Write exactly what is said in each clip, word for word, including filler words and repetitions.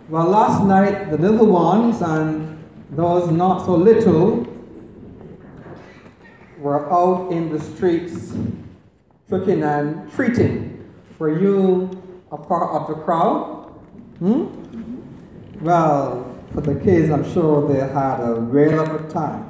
Well, last night the little ones and those not so little were out in the streets tricking and treating. Were you a part of the crowd? Hmm? Well, for the kids, I'm sure they had a whale of a time.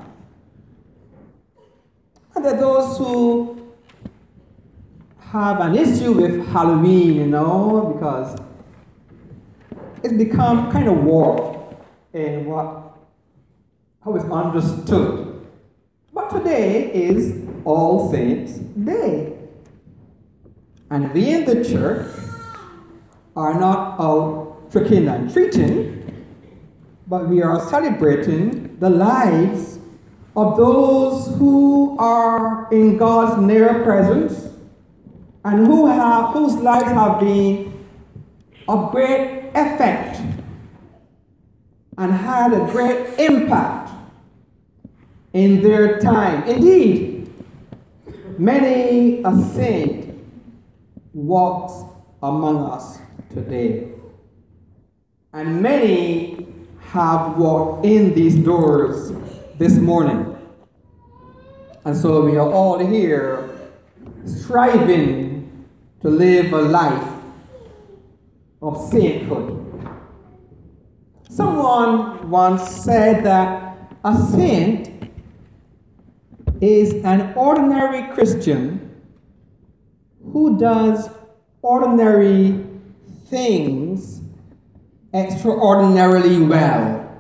And there are those who have an issue with Halloween, you know, because it's become kind of warped in what how it's understood. But today is All Saints' Day. And we in the church are not out tricking and treating, but we are celebrating the lives of those who are in God's near presence and who have, whose lives have been of great effect and had a great impact in their time. Indeed, many a saint walks among us today, and many have walked in these doors this morning. And so we are all here striving to live a life of sainthood. Someone once said that a saint is an ordinary Christian who does ordinary things extraordinarily well.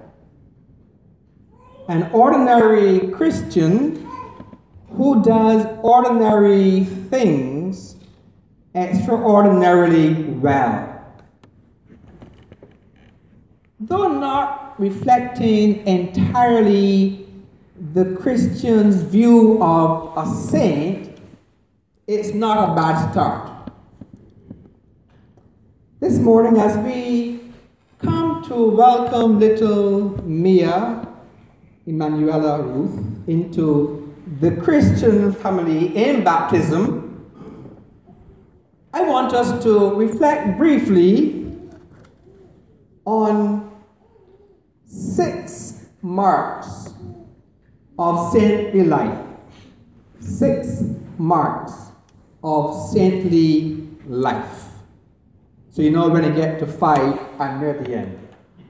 An ordinary Christian who does ordinary things extraordinarily well. Though not reflecting entirely the Christian's view of a saint, it's not a bad start. This morning, as we come to welcome little Mia Emanuela Ruth into the Christian family in baptism, I want us to reflect briefly on six marks of saintly life. Six marks of saintly life. So you know when I get to five, I'm near the end.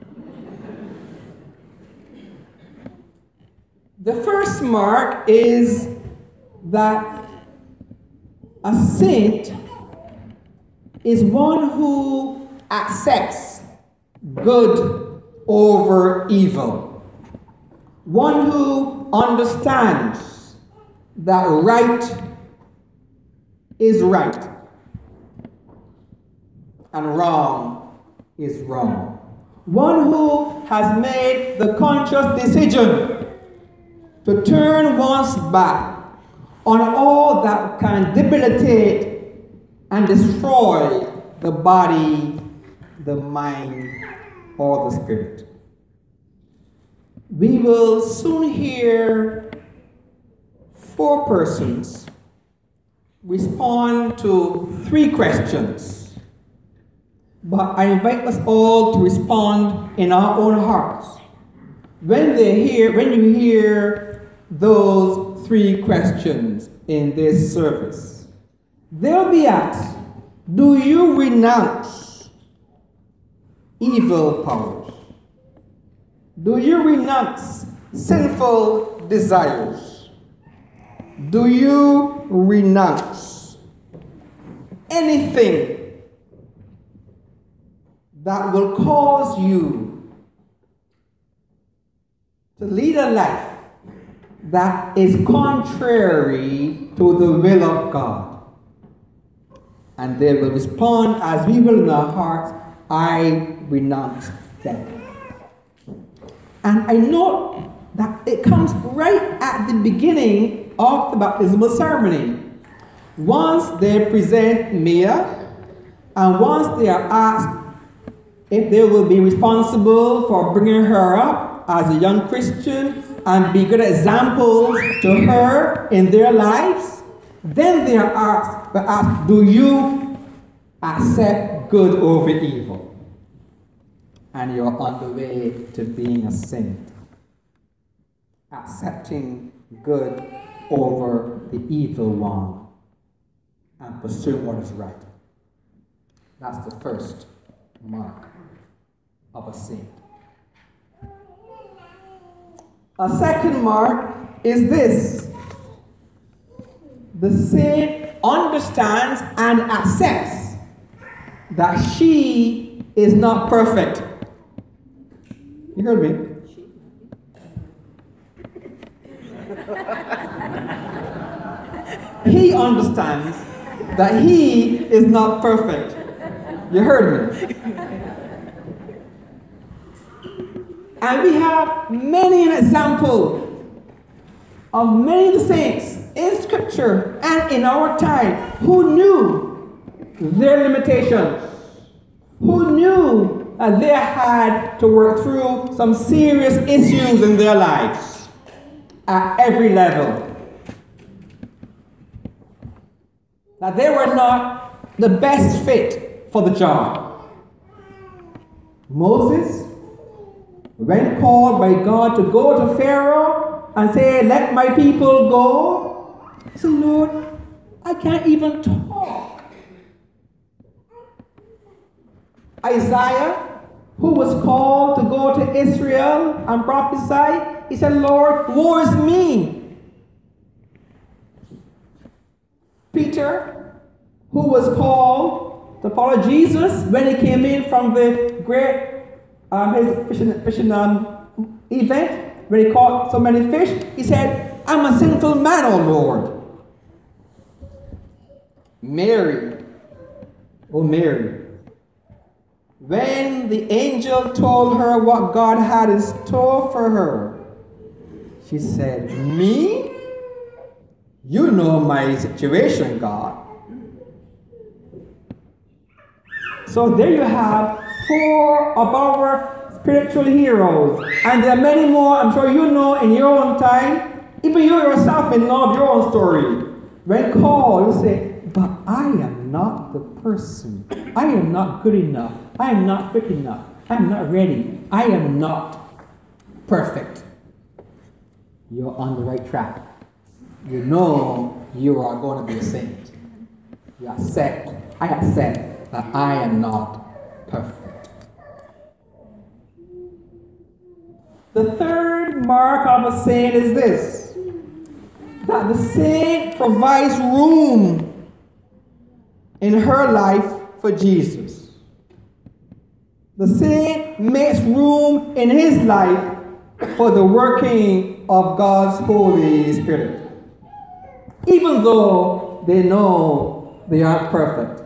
The first mark is that a saint is one who accepts good over evil. One who understands that right is right and wrong is wrong. One who has made the conscious decision to turn one's back on all that can debilitate and destroy the body, the mind, or the spirit. We will soon hear four persons respond to three questions, but I invite us all to respond in our own hearts. When they hear, when you hear those three questions in this service, they'll be asked, do you renounce evil powers? Do you renounce sinful desires? Do you renounce anything that will cause you to lead a life that is contrary to the will of God? And they will respond as we will in our hearts, I renounce them. And I know that it comes right at the beginning of the baptismal ceremony. Once they present Mia, and once they are asked if they will be responsible for bringing her up as a young Christian and be good examples to her in their lives, then they are asked, but asked, do you accept good over evil? and you're on the way to being a saint. Accepting good over the evil one and pursuing what is right. That's the first mark of a saint. A second mark is this. The saint understands and accepts that she is not perfect. You heard me? He understands that he is not perfect. You heard me? And we have many an example of many of the saints in Scripture and in our time who knew their limitations, who knew that they had to work through some serious issues in their lives at every level. That they were not the best fit for the job. Moses, when called by God to go to Pharaoh and say, let my people go, he said, Lord, I can't even talk. Isaiah, who was called to go to Israel and prophesy, he said, Lord, woe is me. Peter, who was called to follow Jesus when he came in from the great um, his fishing, fishing um, event, where he caught so many fish, he said, I'm a sinful man, O Lord. Mary, oh Mary, when the angel told her what God had in store for her, she said, me? You know my situation, God. So there you have four of our spiritual heroes. And there are many more, I'm sure you know in your own time. Even you yourself may know of your own story. When called, you say, but I am not the person. I am not good enough. I am not fit enough. I am not ready. I am not perfect. You're on the right track. You know you are going to be a saint. You accept, I accept that I am not perfect. The third mark of a saint is this, that the saint provides room in her life for Jesus. The saint makes room in his life for the working of God's Holy Spirit. Even though they know they aren't perfect.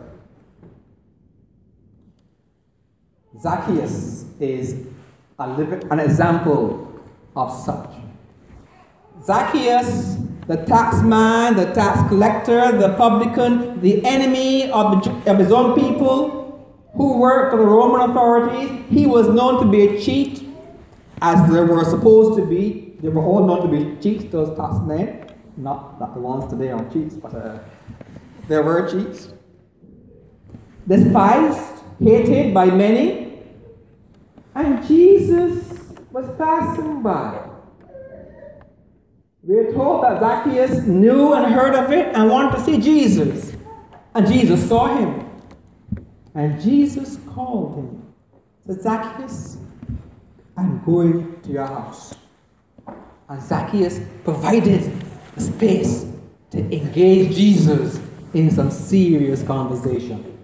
Zacchaeus is a living, an example of such. Zacchaeus, the tax man, the tax collector, the publican, the enemy of, the, of his own people who worked for the Roman authorities, he was known to be a cheat, as they were supposed to be. They were all known to be cheats, those tax men. Not that the ones today are cheats, but uh, there were cheats. Despised, hated by many. And Jesus was passing by. We are told that Zacchaeus knew and heard of it and wanted to see Jesus. And Jesus saw him. And Jesus called him. Said, Zacchaeus, I'm going to your house. And Zacchaeus provided the space to engage Jesus in some serious conversation.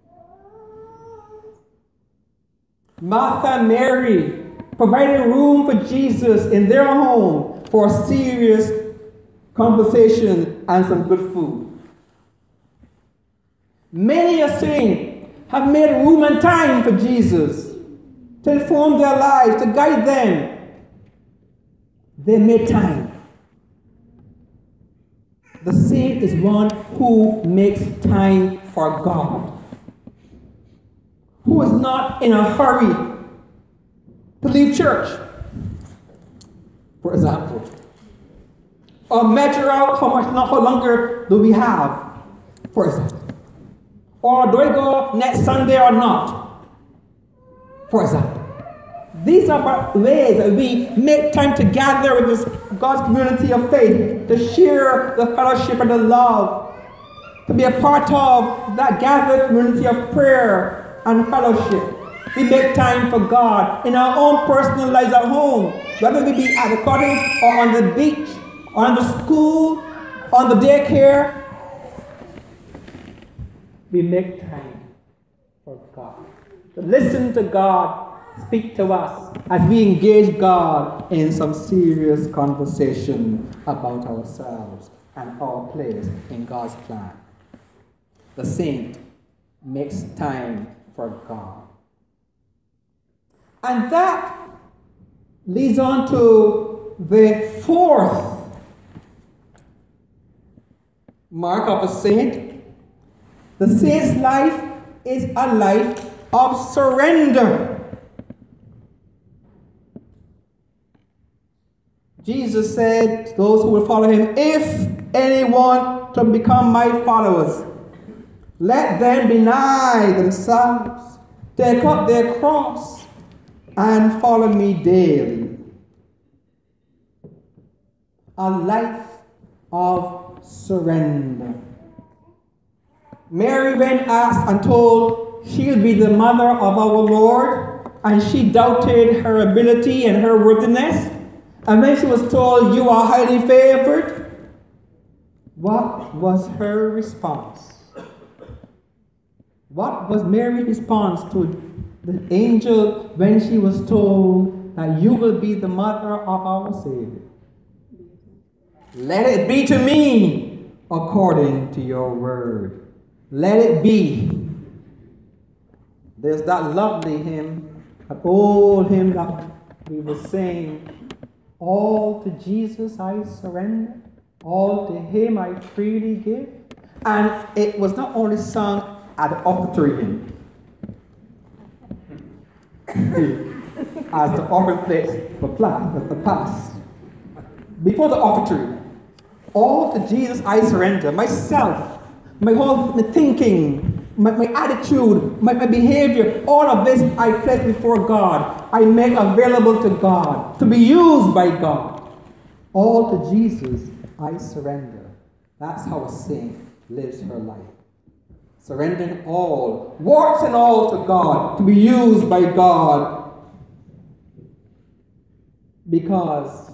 Martha and Mary provided room for Jesus in their home for a serious conversation and some good food. Many a saint have made room and time for Jesus to inform their lives, to guide them. They made time. The saint is one who makes time for God, who is not in a hurry to leave church, for example, or measure out how much, not how longer do we have, for example, or do I go next Sunday or not, for example. These are ways that we make time to gather with this God's community of faith, to share the fellowship and the love, to be a part of that gathered community of prayer and fellowship. We make time for God in our own personal lives at home, whether we be at the cottage or on the beach, or on the school, on the daycare. We make time for God, to listen to God speak to us as we engage God in some serious conversation about ourselves and our place in God's plan. The saint makes time for God. And that leads on to the fourth mark of a saint. The saint's life is a life of surrender. Jesus said to those who will follow him, if anyone to become my followers, let them deny themselves, take up their cross, and follow me daily. A life of surrender. Mary, when asked and told she would be the mother of our Lord, and she doubted her ability and her worthiness, and when she was told, you are highly favored, what was her response? What was Mary's response to the angel when she was told that you will be the mother of our Savior? Let it be to me according to your word. Let it be. There's that lovely hymn, that old hymn that we were saying, all to Jesus I surrender, all to him I freely give. And it was not only sung at the offertory hymn, as the offering plates were passed. Before the offertory, all to Jesus I surrender, myself, my whole my thinking, my, my attitude, my, my behavior, all of this I place before God. I make available to God, to be used by God. All to Jesus I surrender. That's how a saint lives her life. Surrendering all, warts and all to God, to be used by God. Because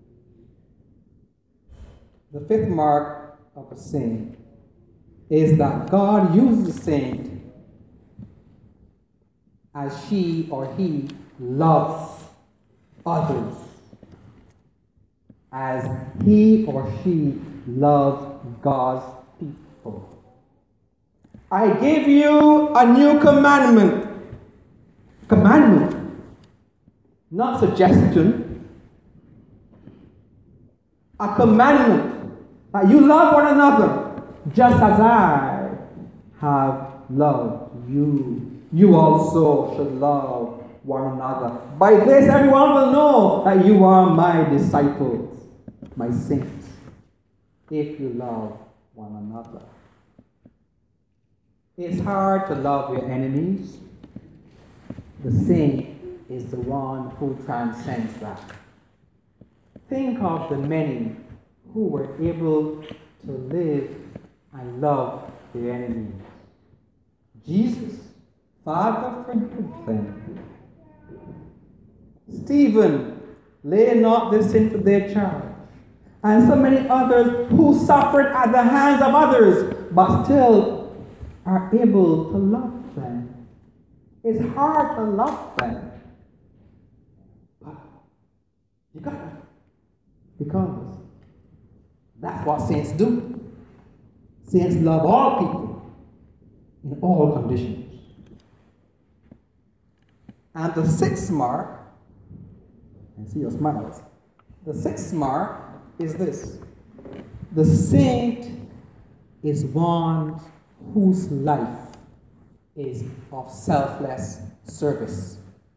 the fifth mark of a saint is that God uses the saint as she or he loves others, as he or she loves God's people. I give you a new commandment. Commandment, not suggestion. A commandment that you love one another just as I have loved you. You also should love one another. By this everyone will know that you are my disciples, my saints, if you love one another. It's hard to love your enemies. The saint is the one who transcends that. Think of the many who were able to live and love their enemies. Jesus, Father, forgive them. Stephen, lay not this sin to their charge. And so many others who suffered at the hands of others, but still are able to love them. It's hard to love them. But you gotta. Because that's what saints do. Saints love all people in all conditions. And the sixth mark, and see your smiles, the sixth mark is this. The saint is one whose life is of selfless service.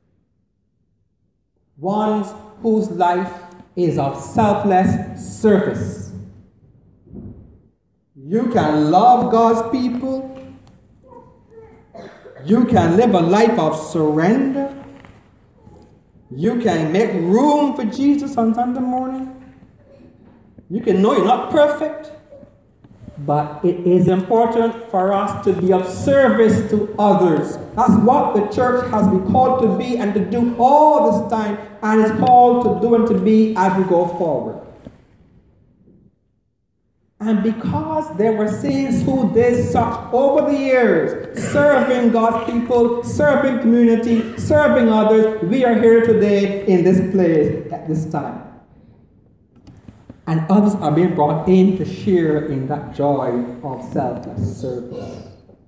One whose life is of selfless service. You can love God's people. You can live a life of surrender. You can make room for Jesus on Sunday morning. You can know you're not perfect, but it is important for us to be of service to others. That's what the church has been called to be and to do all this time, and is called to do and to be as we go forward. And because there were saints who did such over the years, serving God's people, serving community, serving others, we are here today in this place at this time. And others are being brought in to share in that joy of selfless service.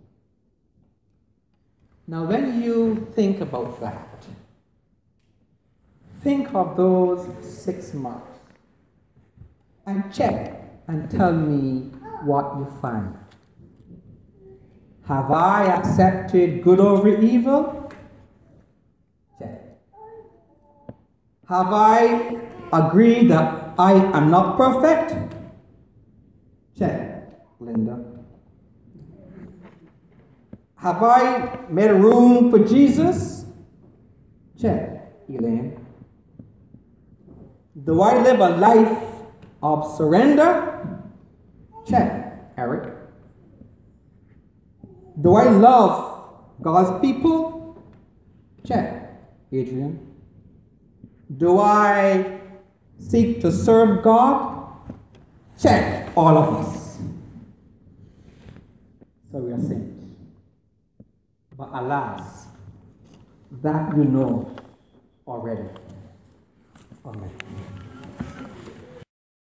Now, when you think about that, think of those six months and check and tell me what you find. Have I accepted good over evil? Check. Have I agreed that I am not perfect? Check, Linda. Have I made room for Jesus? Check, Elaine. Do I live a life of surrender? Check, Eric. Do I love God's people? Check, Adrian. Do I seek to serve God? Check, all of us. So we are saints. But alas, that you know already. Amen.